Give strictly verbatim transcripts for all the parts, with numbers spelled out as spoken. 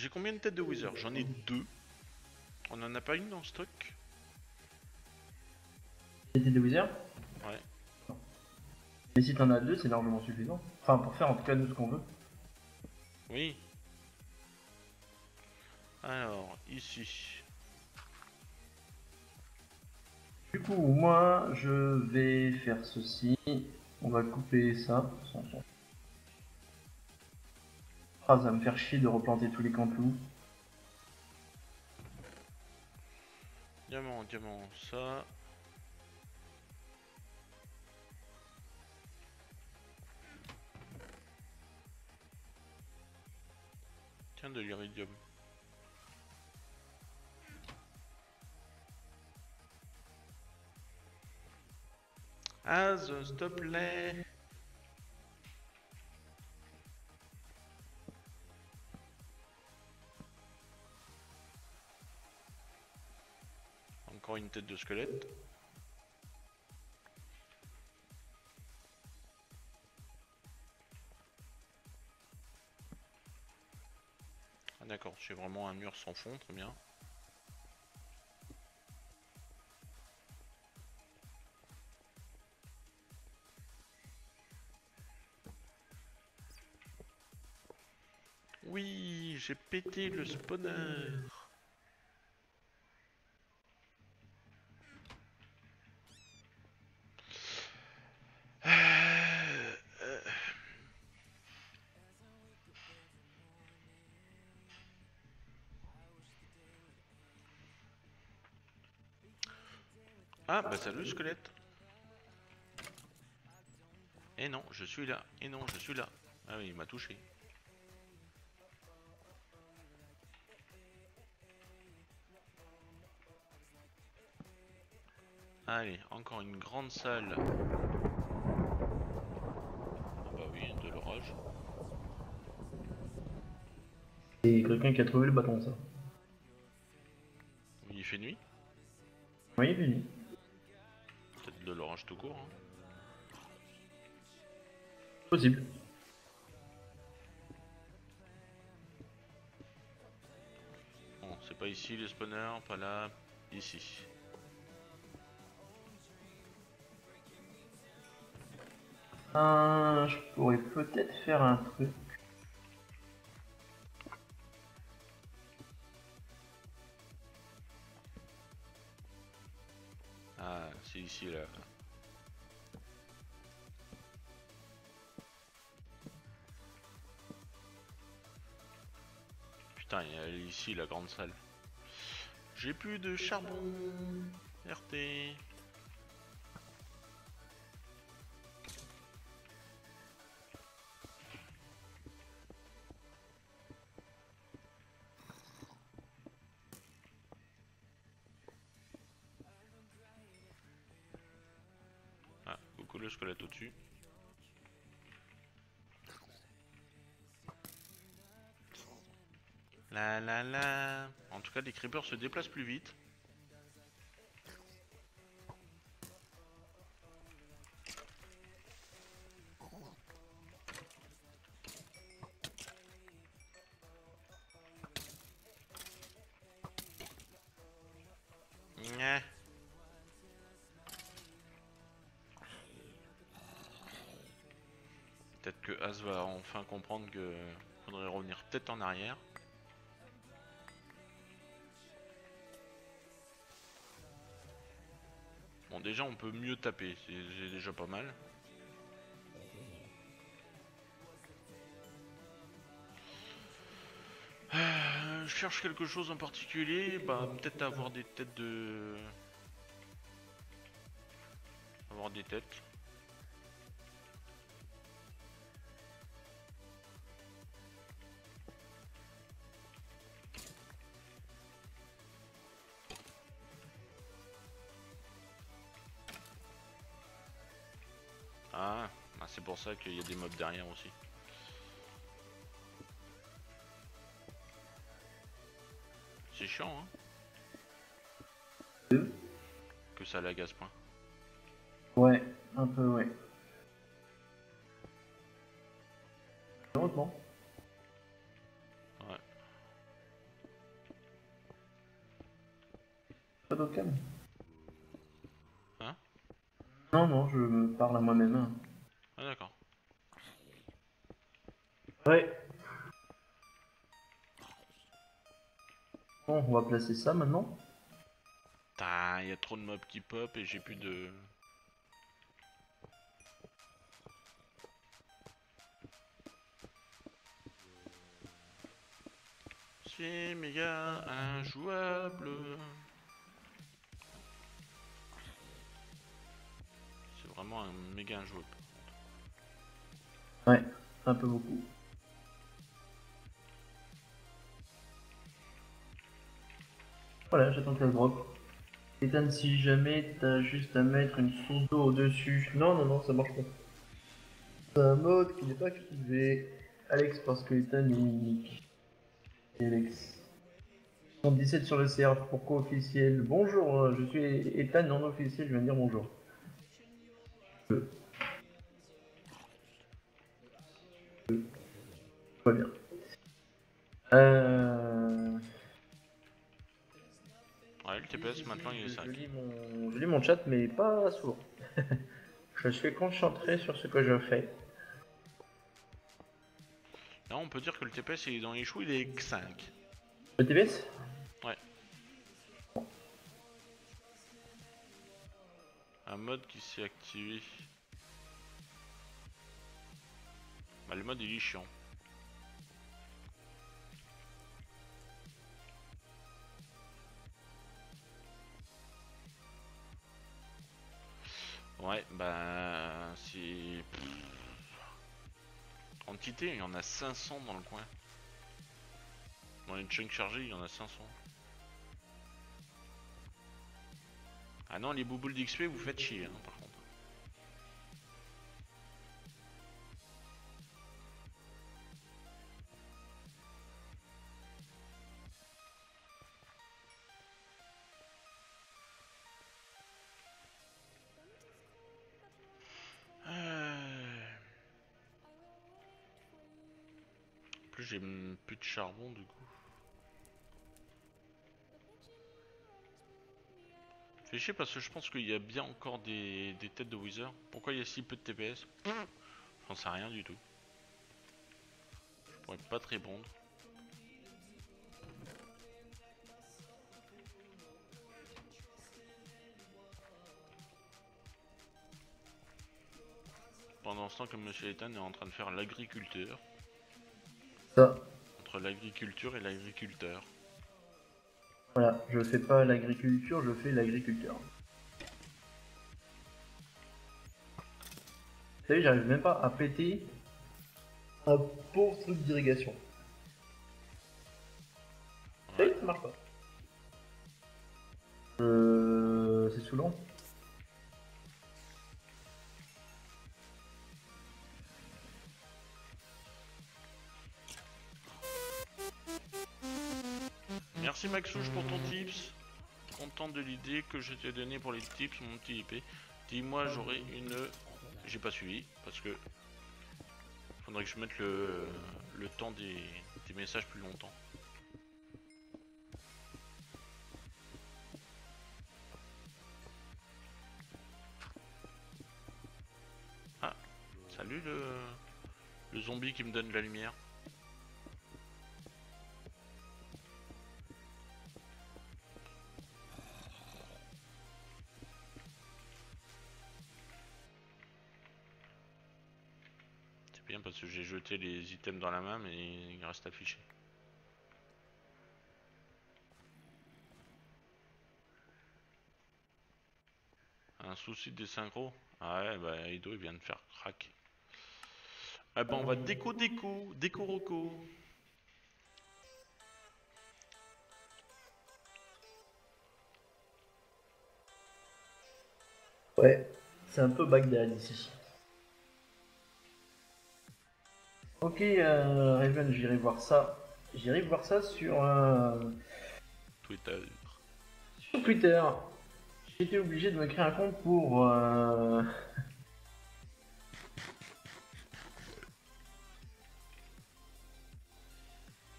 j'ai combien de têtes de Wither? J'en ai deux. On en a pas une dans le stock? Têtes de Wither? Ouais. Mais si t'en as deux, c'est largement suffisant. Enfin, pour faire en tout cas nous ce qu'on veut. Oui. Alors, ici. Du coup, moi, je vais faire ceci. On va couper ça. Ah, ça va me faire chier de replanter tous les camplouts. Diamant, diamant, ça. Tiens, de l'iridium. Az, s'il te plaît. Encore une tête de squelette. Ah d'accord, j'ai vraiment un mur sans fond, très bien. Oui, j'ai pété le spawner. Euh, euh. Ah bah salut squelette. Eh non, je suis là. Eh non, je suis là. Ah oui, il m'a touché. Allez, encore une grande salle. Ah bah oui, de l'orage. C'est quelqu'un qui a trouvé le bâton, ça. Oui, il fait nuit. Oui, Vini. Peut-être de l'orage tout court. Hein. Possible. Bon, c'est pas ici les spawners, pas là, ici. Euh, je pourrais peut-être faire un truc. Ah, c'est ici là. Putain, il y a ici la grande salle. J'ai plus de charbon. R T. Ah, coucou le squelette au-dessus. La la la. En tout cas, les creepers se déplacent plus vite. Nyeh. Peut-être que Az va enfin comprendre que faudrait revenir peut-être en arrière. Bon, déjà on peut mieux taper, c'est déjà pas mal. Euh, je cherche quelque chose en particulier, bah peut-être avoir des têtes de... Avoir des têtes. Ah, bah c'est pour ça qu'il y a des mobs derrière aussi. C'est chiant hein. Deux. Que ça lag à ce point. Ouais, un peu, ouais. Heureusement. Ouais. Pas d'aucun. Hein? Non, non, je me parle à moi-même. Hein. Ah d'accord. Ouais. Bon, on va placer ça maintenant. Putain, il y a trop de mobs qui pop et j'ai plus de... C'est méga injouable. C'est vraiment un méga injouable. Ouais, un peu beaucoup. Voilà, j'attends qu'elle drop. Ethan, si jamais t'as juste à mettre une source d'eau au-dessus. Non, non, non, ça marche pas. C'est un mode qui n'est pas activé. Alex, parce que Ethan est unique. Et Alex. soixante-dix-sept sur le C R, pourquoi officiel? Bonjour, euh, je suis Ethan non officiel, je viens de dire bonjour. Euh, Pas bien. Euh... Ouais, le T P S maintenant il est je, je cinq. lis mon, je lis mon chat, mais pas souvent. Je suis concentré sur ce que je fais. Là on peut dire que le T P S il est dans les choux, il est cinq. Le T B S? Ouais. Un mode qui s'est activé. Bah le mode il est chiant. Ouais, bah c'est... Entité, il y en a cinq cents dans le coin. Dans les chunks chargés, il y en a cinq cents. Ah non, les bouboules d'X P, vous faites chier, hein, par contre. Euh... En plus, j'ai plus de charbon, du coup. Fait chier parce que je pense qu'il y a bien encore des, des têtes de Wither. Pourquoi il y a si peu de T P S? J'en sais rien du tout. Je pourrais pas te répondre. Pendant ce temps que Monsieur Ethan est en train de faire l'agriculteur. Ça. Entre l'agriculture et l'agriculteur. Voilà, je fais pas l'agriculture, je fais l'agriculteur. Vous savez, j'arrive même pas à péter un pauvre truc d'irrigation. Vous savez, ça marche pas. Euh... C'est saoulant. Merci Maxouche pour ton tips. Content de l'idée que je t'ai donnée pour les tips, mon petit I P. Dis-moi, j'aurai une... J'ai pas suivi, parce que... Faudrait que je mette le, le temps des... des messages plus longtemps. Ah, salut le... le zombie qui me donne de la lumière. C'est bien parce que j'ai jeté les items dans la main mais il reste affiché. Un souci de synchro? Ah ouais, bah Ido il vient de faire crack. Ah bah on va déco déco, déco roco. Ouais, c'est un peu Bagdad ici. Ok, euh, Raven, j'irai voir ça. J'irai voir ça sur, euh, Twitter. sur Twitter. J'étais obligé de me créer un compte pour... Euh...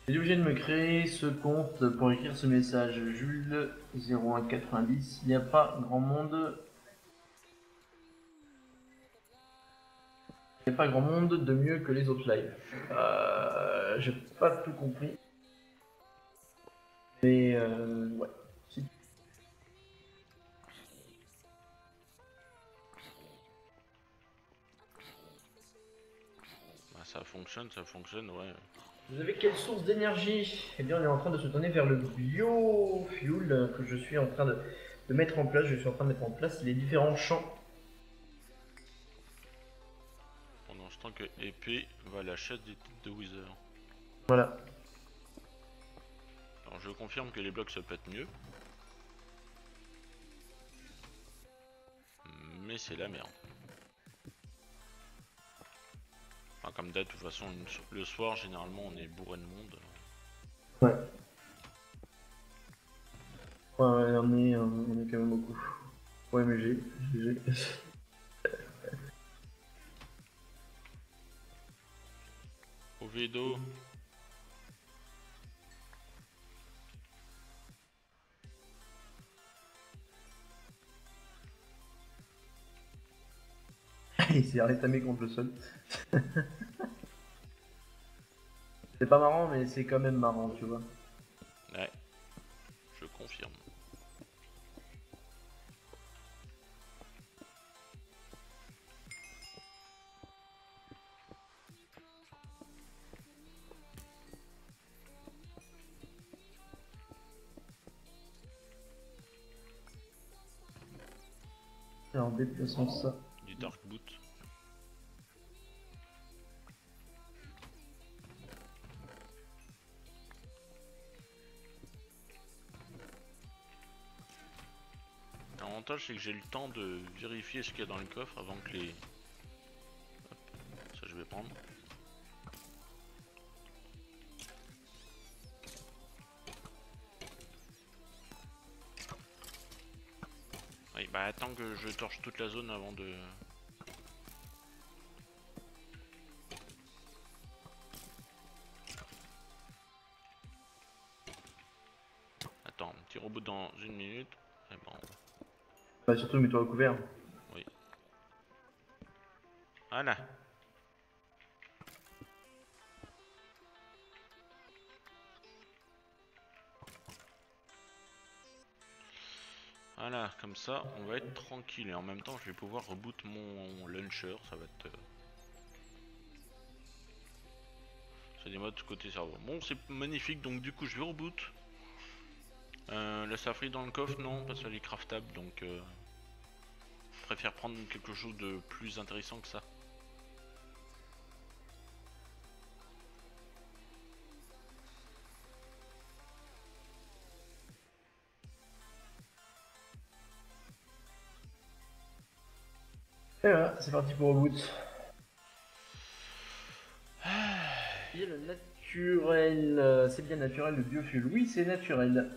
J'ai obligé de me créer ce compte pour écrire ce message. Jules zéro un quatre-vingt-dix. Il n'y a pas grand monde. Il n'y a pas grand monde de mieux que les autres lives. Euh, J'ai pas tout compris. Mais euh, ouais. Si. Bah, ça fonctionne, ça fonctionne, ouais. Vous avez quelle source d'énergie? Eh bien, on est en train de se tourner vers le biofuel que je suis en train de, de mettre en place. Je suis en train de mettre en place les différents champs. Pendant ce temps que épée va à la chasse des têtes de Wither. Voilà. Alors je confirme que les blocs se pètent mieux. Mais c'est la merde. Enfin, comme d'hab, de toute façon, une, le soir, généralement, on est bourré de monde. Ouais. Ouais, ouais, on est, on est quand même beaucoup. Ouais, mais j'ai. j'ai- Au Vedo. Il s'est rétamé contre le sol. C'est pas marrant, mais c'est quand même marrant, tu vois. Ouais, je confirme. Alors, déplaçons ça. Du Dark Boot. L'avantage c'est que j'ai le temps de vérifier ce qu'il y a dans le coffre avant que les... Hop, ça je vais prendre. Oui, bah attends que je torche toute la zone avant de... Attends, un petit robot dans une minute. Et bon, Bah, surtout, mets-toi au couvert. oui. Voilà. Voilà, comme ça, on va être tranquille. Et en même temps, je vais pouvoir reboot mon launcher. Ça va être... Euh... C'est des modes côté cerveau. Bon, c'est magnifique. Donc du coup, je vais reboot. Euh, la safri dans le coffre, non, parce qu'elle est craftable. Donc, euh... je préfère prendre quelque chose de plus intéressant que ça. Et voilà, c'est parti pour reboot. Et le naturel, euh, c'est bien naturel le biofuel. Oui, c'est naturel.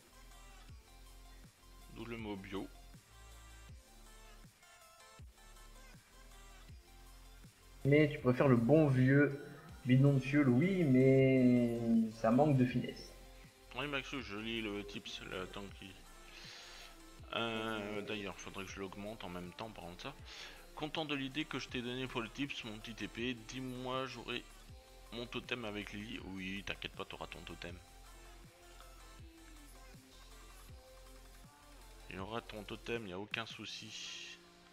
D'où le mot bio. Mais tu préfères le bon vieux bidon de fuel, oui, mais ça manque de finesse. Oui, Maxou, je lis le tips là, tant qu'il... Euh, D'ailleurs, il faudrait que je l'augmente en même temps, parlant de ça. Content de l'idée que je t'ai donné pour le tips, mon petit épée. Dis-moi, j'aurai mon totem avec Lily. Oui, t'inquiète pas, t'auras ton totem. Il y aura ton totem, y a aucun souci.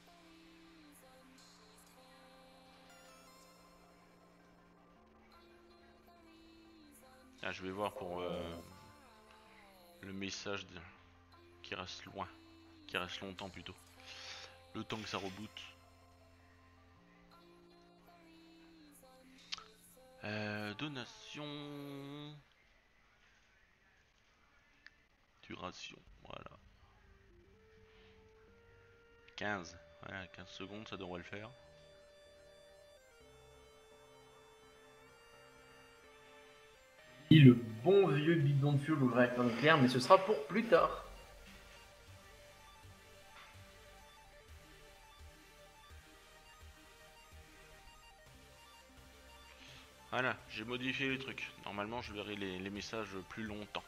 Ah, je vais voir pour euh, le message de... qui reste loin, qui reste longtemps plutôt. Le temps que ça reboot. Euh, donation. Duration, voilà. quinze. Ouais, quinze secondes, ça devrait le faire. Et le bon vieux bidon de fuel au réacteur nucléaire, mais ce sera pour plus tard. Voilà, j'ai modifié les trucs. Normalement, je verrai les, les messages plus longtemps.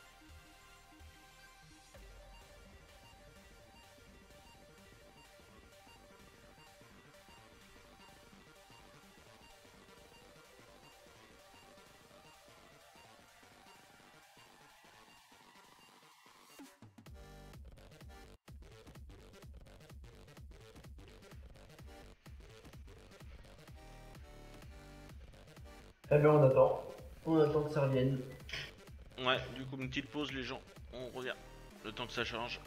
Eh bien, on attend. On attend que ça revienne. Ouais, du coup, une petite pause, les gens. On revient. Le temps que ça change.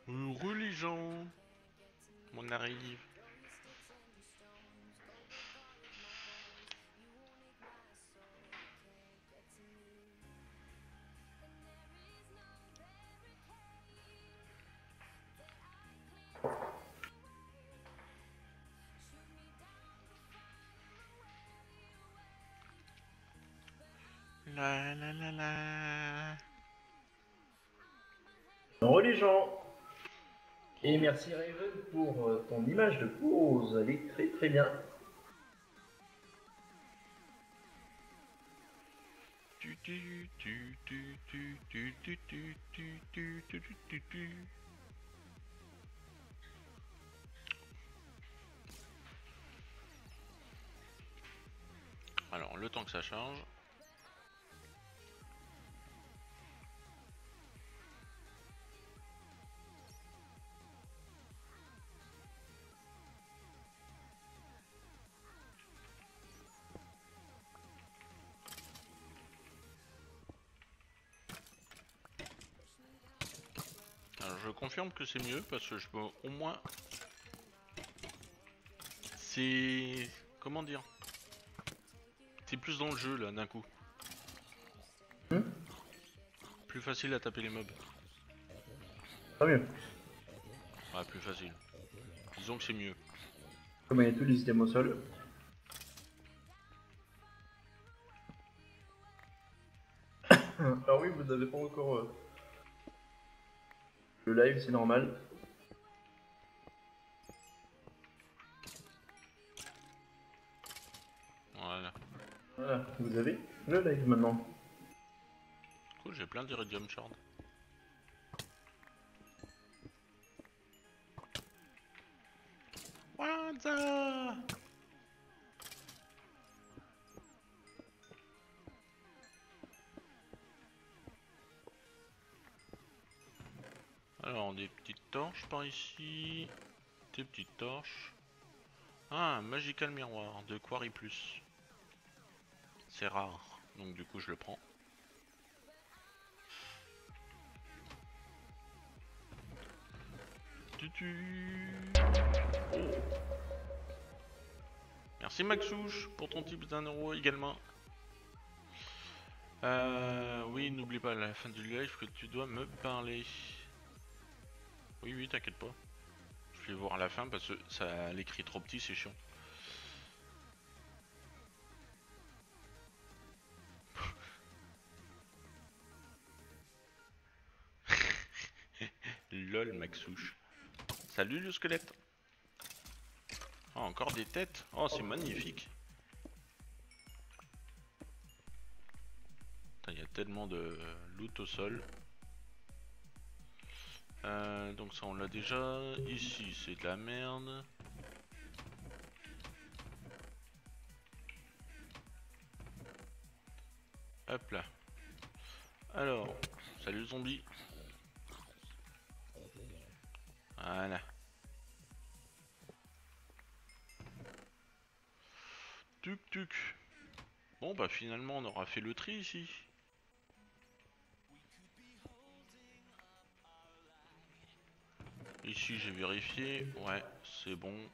Heureux les gens. On arrive. La la la la. Heureux les gens. Et merci Raven pour euh, ton image de pause, elle est très très bien. Tu tu tu tu tu tu tu tu tu tu tu tu tu tu. Alors le temps que ça change. Alors je confirme que c'est mieux parce que je peux au moins. C'est. Comment dire? C'est plus dans le jeu là d'un coup. Hmm, Plus facile à taper les mobs. Pas mieux. Ouais, plus facile. Disons que c'est mieux. Comme il y a tous les items au sol. Alors oui, vous n'avez pas encore euh, le live, c'est normal. Voilà. Voilà, vous avez le live maintenant. Cool, j'ai plein d'Iridium Shard. Wanza. Alors des petites torches par ici. Des petites torches. Ah, un Magical Miroir de Quarry Plus. C'est rare, donc du coup je le prends. Tutu. Oh. Merci Maxouche pour ton type d'un euro également. Euh, oui, n'oublie pas à la fin du live que tu dois me parler. Oui, oui, t'inquiète pas. Je vais voir à la fin parce que ça l'écrit trop petit, c'est chiant. Lol, Maxouche. Salut le squelette. Oh, encore des têtes. Oh, c'est magnifique. Il y a tellement de loot au sol. Euh, donc ça on l'a déjà. Ici c'est de la merde. Hop là. Alors, salut le zombie. Voilà. Tuc tuc. Bon bah finalement on aura fait le tri ici. Ici j'ai vérifié. Ouais, c'est bon. De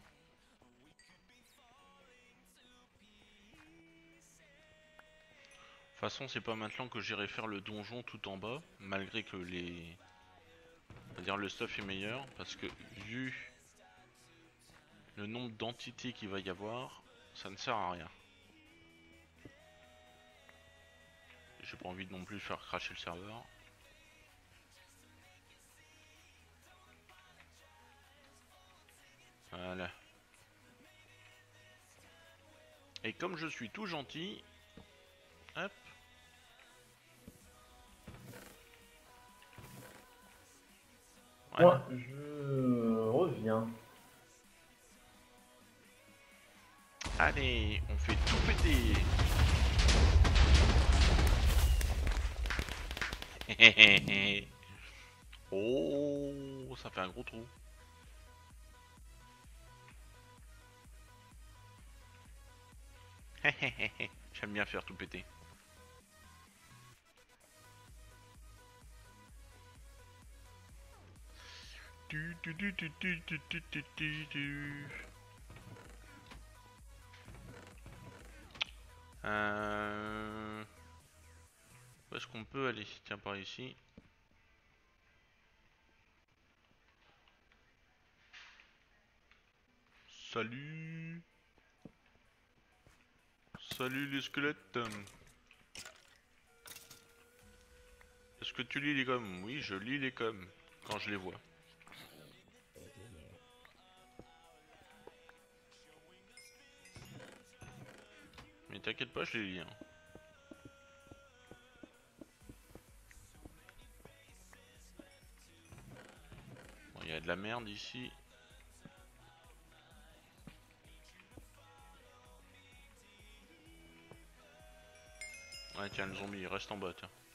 toute façon c'est pas maintenant que j'irai faire le donjon tout en bas. Malgré que les... On va dire le stuff est meilleur. Parce que vu le nombre d'entités qu'il va y avoir, ça ne sert à rien. J'ai pas envie de non plus faire cracher le serveur. Voilà. Et comme je suis tout gentil, hop. Voilà. Moi, je reviens. Allez, on fait tout péter. Oh, ça fait un gros trou. J'aime bien faire tout péter. Tu, tu, tu, tu, tu, tu, tu, tu, tu, tu. Euh... Où est-ce qu'on peut aller? Tiens, par ici. Salut. Salut les squelettes. Est-ce que tu lis les coms? Oui, je lis les coms quand je les vois. Mais t'inquiète pas, je les lis. Hein. Bon, il y a de la merde ici. Ouais, tiens, le zombie, il reste en bas, tiens.